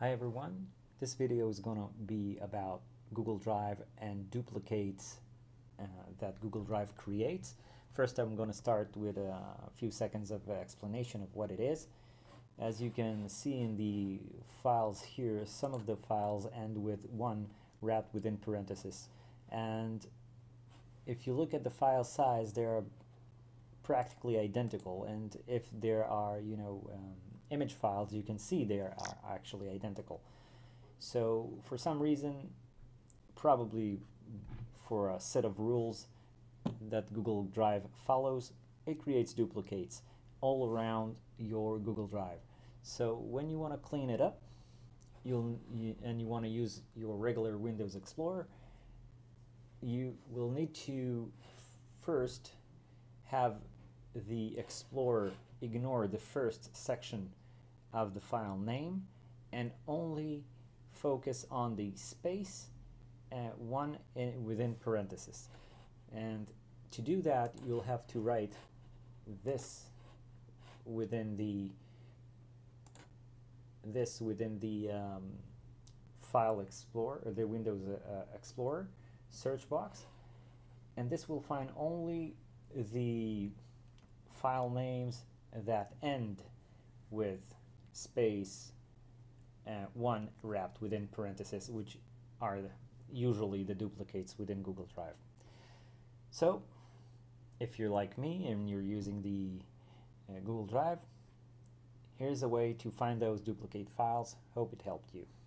Hi everyone, this video is going to be about Google Drive and duplicates that Google Drive creates. First I'm going to start with a few seconds of explanation of what it is. As you can see in the files here, some of the files end with one wrapped within parentheses, and if you look at the file size, they are practically identical, and if there are image files, you can see they are actually identical. So for some reason, probably for a set of rules that Google Drive follows, it creates duplicates all around your Google Drive. So when you want to clean it up, you want to use your regular Windows Explorer, you will need to first have the Explorer ignore the first section of the file name and only focus on the space one within parentheses. And to do that, you'll have to write this within the File Explorer, or the Windows Explorer search box, and this will find only the file names that end with space one wrapped within parentheses, which are usually the duplicates within Google Drive. So if you're like me and you're using the Google Drive, here's a way to find those duplicate files. Hope it helped you.